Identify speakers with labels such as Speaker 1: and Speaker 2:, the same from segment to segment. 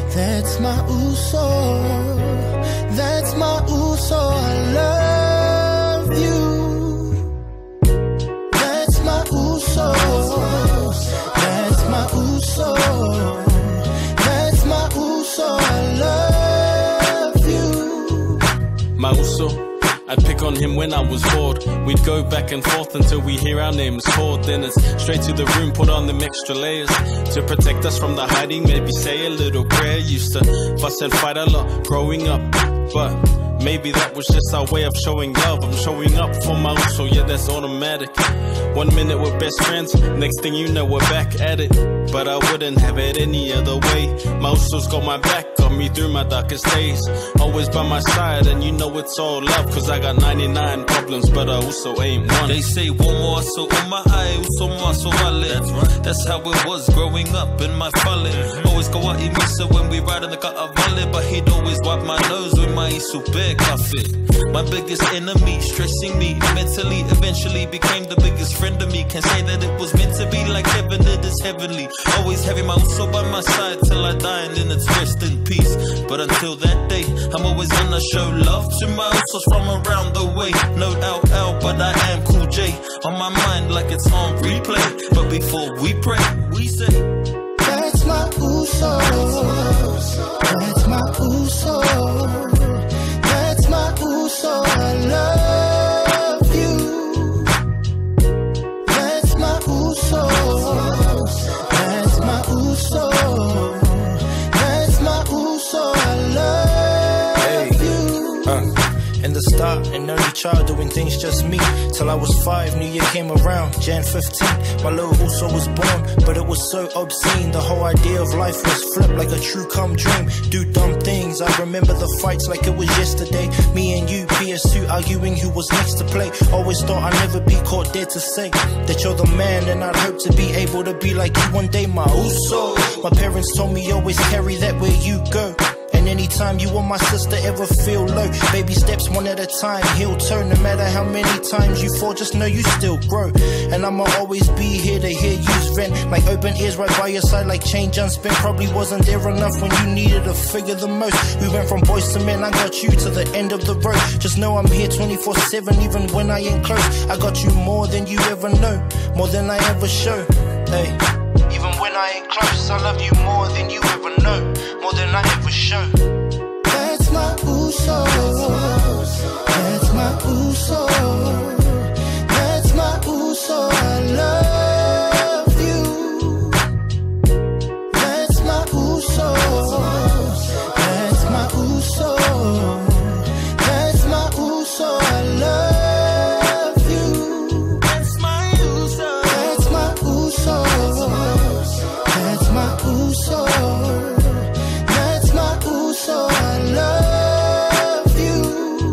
Speaker 1: That's my Uso. That's my Uso. I love you. That's my Uso. That's my Uso. That's my Uso. I love you.
Speaker 2: My Uso, I'd pick on him when I was bored. We'd go back and forth until we hear our names called. Then it's straight to the room, put on them extra layers to protect us from the hiding, maybe say a little prayer. Used to fuss and fight a lot growing up, but maybe that was just our way of showing love. I'm showing up for my Uso, yeah, that's automatic. 1 minute we're best friends, next thing you know we're back at it. But I wouldn't have it any other way. My Uso's got my back, got me through my darkest days. Always by my side, and you know it's all love, cause I got 99 problems, but I also ain't one.
Speaker 3: They say one more so on my eye, Uso more so wale. That's right. That's how it was growing up in my fale. Always go out in Misa when we ride in the gutter valley, but he'd always wipe my nose with my Isu big coffee. My biggest enemy, stressing me mentally, eventually became the biggest friend of me. Can't say that it was meant to be, like heaven it is heavenly. Always having my Uso by my side till I die, and then it's rest in peace. But until that day, I'm always gonna show love to my Usos from around the way. No out, but I am Cool J on my mind like it's on replay. But before we pray, we say,
Speaker 1: that's my Uso. That's my Uso. That's my Uso. I love you. That's my Uso. That's my Uso. That's my Uso. I love you.
Speaker 4: In the start, an early child doing things just me. Till I was 5, New Year came around, Jan 15. My little Uso was born, but it was so obscene. The whole idea of life was flipped like a true come dream. Do dumb things, I remember the fights like it was yesterday. Me and you, PS2, arguing who was next to play. Always thought I'd never be caught dead to say that you're the man, and I'd hope to be able to be like you one day, my Uso. My parents told me always carry that where you go. And anytime you or my sister ever feel low, baby steps one at a time, heel turn. No matter how many times you fall, just know you still grow. And I'ma always be here to hear you's vent, like open ears right by your side, like change unspent. Probably wasn't there enough when you needed a figure the most. We went from boys to men, I got you to the end of the road. Just know I'm here 24/7, even when I ain't close. I got you more than you ever know, more than I ever show. Hey, even when I ain't close, I love you more than you ever know, more than I ever show.
Speaker 1: That's my Uso. That's my Uso. That's my Uso. I love you. That's my Uso. That's my Uso. That's my Uso. I love you.
Speaker 3: that's my Uso.
Speaker 1: That's my Uso. That's my Uso. That's my Uso. I love you.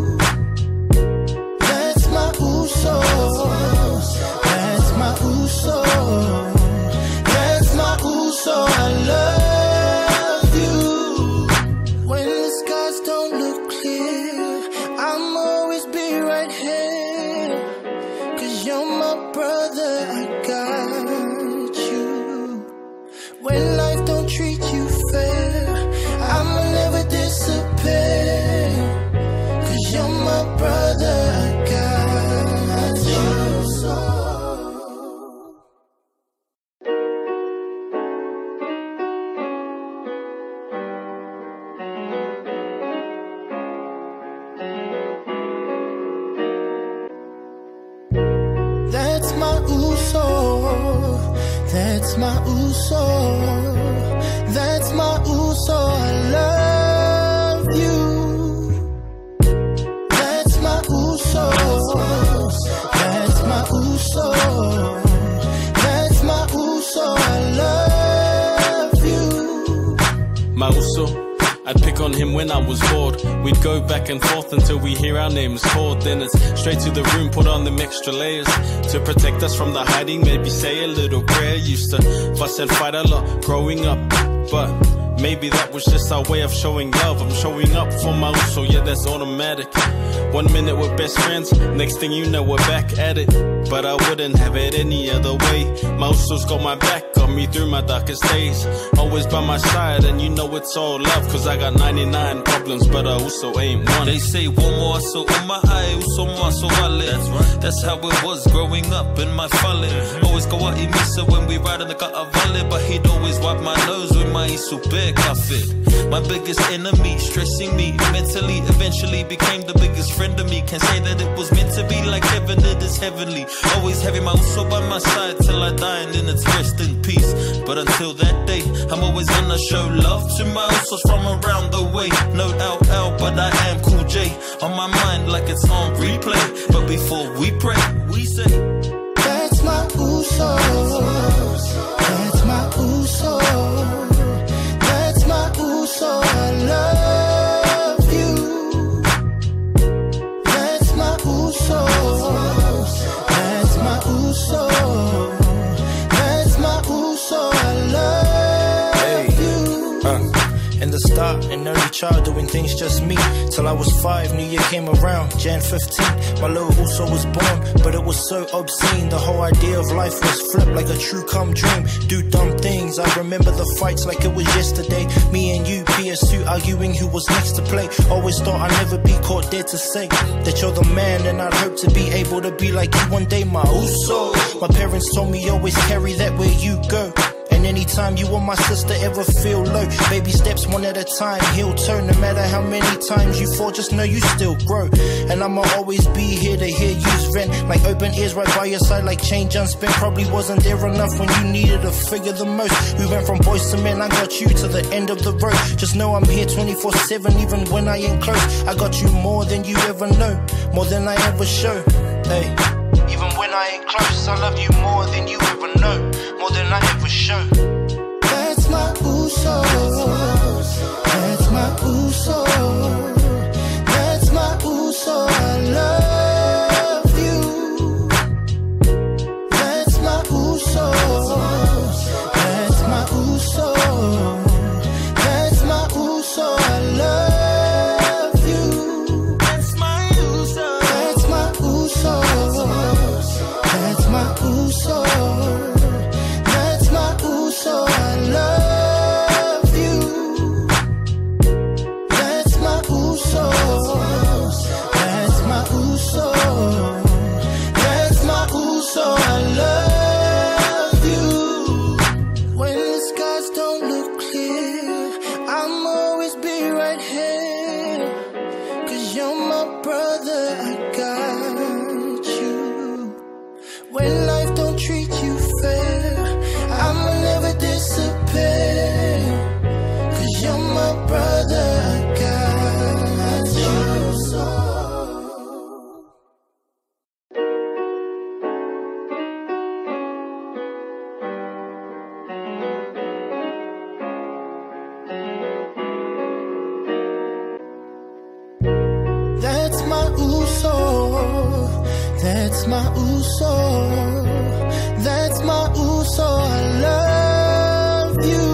Speaker 1: That's my Uso. That's my Uso. That's my Uso. I love you. When the skies don't look clear, I'll always be right here. 'Cause you're my brother, I got you. When life don't treat you fair, I'ma never disappear. 'Cause you're my brother, I got you. That's my Uso. That's my Uso. That's my Uso. I love you. That's my Uso. That's my Uso. That's my Uso. I love you.
Speaker 2: My Uso, I'd pick on him when I was bored. We'd go back and forth until we hear our names called. Then it's straight to the room, put on them extra layers to protect us from the hiding, maybe say a little prayer. Used to fuss and fight a lot growing up, but maybe that was just our way of showing love. I'm showing up for my Uso, yeah, that's automatic. 1 minute we're best friends, next thing you know we're back at it. But I wouldn't have it any other way. My Uso's got my back, got got me through my darkest days. Always by my side, and you know it's all love, cause I got 99 problems, but I also ain't one.
Speaker 3: They say one more so on my eye, uso more so vale. That's right. That's how it was growing up in my fale. Always go out in misa when we ride in the gutter vale, but he'd always wipe my nose with my super fit. My biggest enemy, stressing me mentally, eventually became the biggest friend of me. Can't say that it was meant to be, like heaven it is heavenly. Always having my uso by my side till I die, and then it's rest in peace. But until that day, I'm always gonna show love to my usos from around the way. No LL, but I am Cool J. On my mind like it's on replay. But before we pray, we say,
Speaker 1: that's my uso. That's my uso. That's my uso. I love you. That's my uso. That's my uso. That's my uso. I love you.
Speaker 4: In the start, an early child doing things just me. Till I was 5, New Year came around, Jan 15th. My little Uso was born, but it was so obscene. The whole idea of life was flipped like a true come dream. Do dumb things, I remember the fights like it was yesterday. Me and you, PS2, arguing who was next to play. Always thought I'd never be caught dead to say that you're the man, and I'd hope to be able to be like you one day, my Uso. My parents told me always carry that where you go. And anytime you or my sister ever feel low, baby steps one at a time, heel turn. No matter how many times you fall, just know you still grow. And I'ma always be here to hear you's vent, like open ears right by your side, like change unspent. Probably wasn't there enough when you needed a figure the most. We went from boys to men, I got you to the end of the road. Just know I'm here 24/7, even when I ain't close. I got you more than you ever know, more than I ever show. Hey, even when I ain't close, I love you more than you ever know, more than I ever show.
Speaker 1: That's my uso. That's my uso. That's my uso. I love you. That's my uso. That's my uso. That's my uso. I love you.
Speaker 3: that's my uso.
Speaker 1: That's my uso. That's my uso. That's my uso. I love you. That's my uso. That's my uso. That's my uso. I love you. When the skies don't look clear, I'll always be right here. 'Cause you're my brother, I got you. When life don't treat you fair, I'ma never disappear. 'Cause you're my brother, I got you. That's my uso. That's my uso. That's my uso. I love you.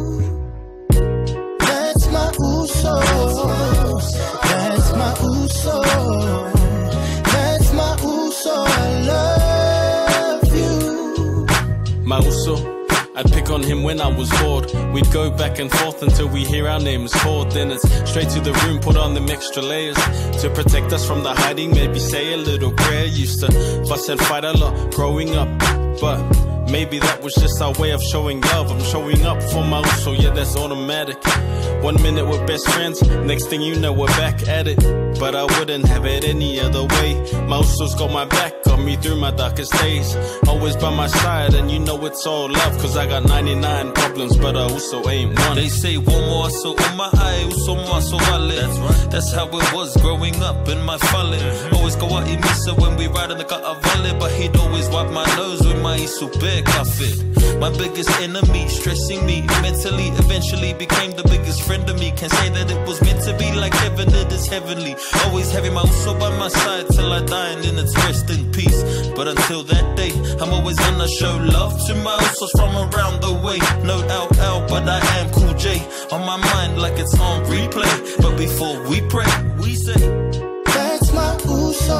Speaker 1: That's my uso. That's my uso. That's my uso. I love you.
Speaker 2: My uso, I'd pick on him when I was bored. We'd go back and forth until we hear our names called. Then it's straight to the room, put on them extra layers to protect us from the hiding. Maybe say a little prayer. Used to fuss and fight a lot growing up, but maybe that was just our way of showing love. I'm showing up for my uso, yeah, that's automatic. 1 minute we're best friends, next thing you know we're back at it. But I wouldn't have it any other way. My uso's got my back, got me through my darkest days. Always by my side, and you know it's all love, 'cause I got 99 problems, but I also ain't one.
Speaker 3: They say one more so on my eye, uso more so vale. That's right. That's how it was growing up in my fale. Always go out in misa when we ride in the gutter vale, but he'd always wipe my nose with my super fit. My biggest enemy, stressing me mentally, eventually became the biggest friend of me. Can't say that it was meant to be, like heaven it is heavenly. Always having my uso by my side till I die, and then it's rest in peace. But until that day, I'm always gonna show love to my usos from around the way. No LL, but I am Cool J. On my mind like it's on replay. But before we pray, we say,
Speaker 1: that's my uso.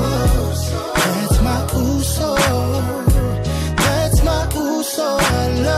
Speaker 1: That's my uso. That's my uso. I love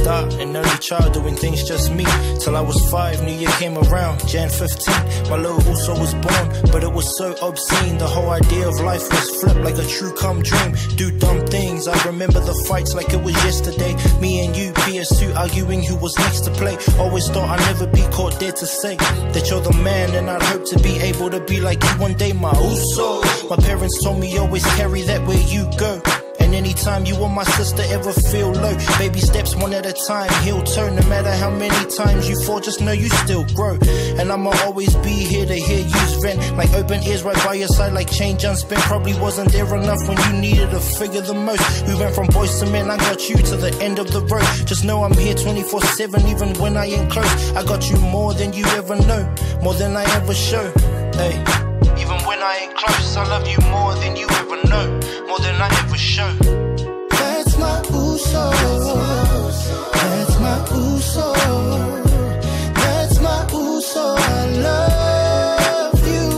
Speaker 4: start, an early child doing things just me. Till I was 5, New Year came around, Jan 15. My little Uso was born, but it was so obscene. The whole idea of life was flipped like a true come dream. Do dumb things, I remember the fights like it was yesterday. Me and you, PS2, arguing who was next to play. Always thought I'd never be caught dead to say that you're the man, and I'd hope to be able to be like you one day, my Uso. My parents told me always carry that where you go. And anytime you or my sister ever feel low, baby steps one at a time, heel turn. No matter how many times you fall, just know you still grow. And I'ma always be here to hear you's vent, like open ears right by your side, like change unspent. Probably wasn't there enough when you needed a figure the most. We went from boys to men, I got you to the end of the road. Just know I'm here 24/7, even when I ain't close. I got you more than you ever know, more than I ever show. Hey. Even when I ain't close, I love you more than you ever know, more than I ever show.
Speaker 1: That's my Uso. That's my Uso. That's my Uso. I love you.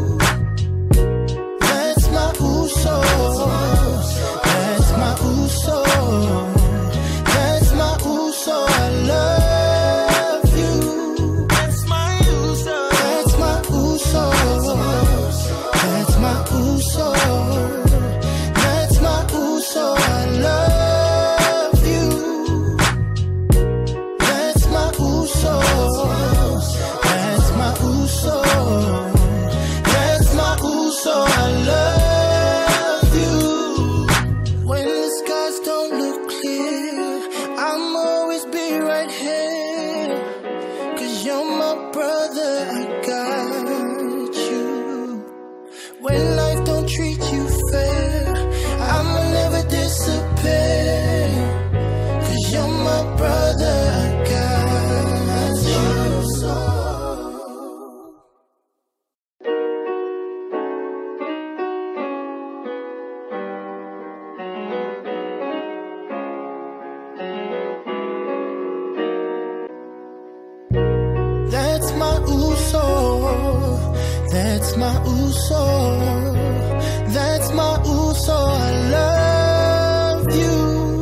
Speaker 1: That's my Uso. That's my Uso. That's my Uso. I love you. That's my Uso. That's my Uso. That's my Uso. That's my Uso. I love you. That's my Uso. That's my Uso. That's my Uso. I love you. When the skies don't look clear, I'll always be right here. 'Cause you're my brother, I got you. When life don't treat you fair, I'ma never disappear. 'Cause you're my brother, I got you. That's my Uso. That's my Uso. That's my Uso. I love you.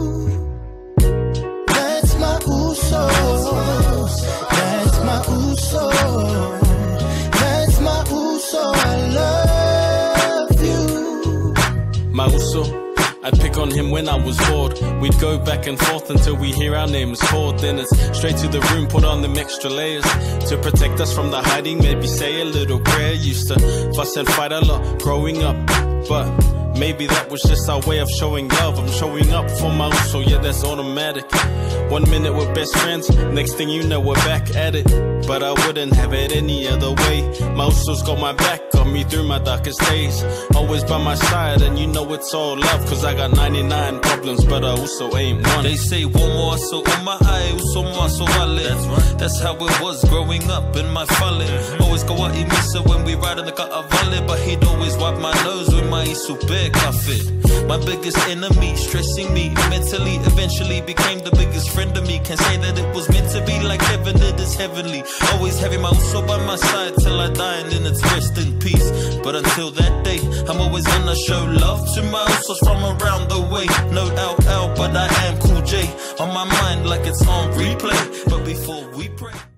Speaker 1: That's my Uso. That's my Uso. That's my Uso. I love you.
Speaker 2: My Uso, I'd pick on him when I was bored. We'd go back and forth until we hear our names called. Then it's straight to the room, put on them extra layers to protect us from the hiding. Maybe say a little prayer. Used to fuss and fight a lot growing up, but maybe that was just our way of showing love. I'm showing up for my Uso, yeah, that's automatic. 1 minute we're best friends, next thing you know we're back at it. But I wouldn't have it any other way. My Uso's got my back, got me through my darkest days. Always by my side, and you know it's all love. 'Cause I got 99 problems, but I also ain't one.
Speaker 3: They say one more so on my eye, Uso more so wale. That's right. That's how it was growing up in my fale. Always go out Misa when we ride in the car vale, but he'd always wipe my nose with my Isu big fit. My biggest enemy, stressing me mentally, eventually became the biggest friend of me. Can't say that it was meant to be, like heaven it is heavenly. Always having my Uso by my side till I die, and then it's rest in peace. But until that day, I'm always gonna show love to my Usos from around the way. No LL, but I am Cool J on my mind like it's on replay. But before we pray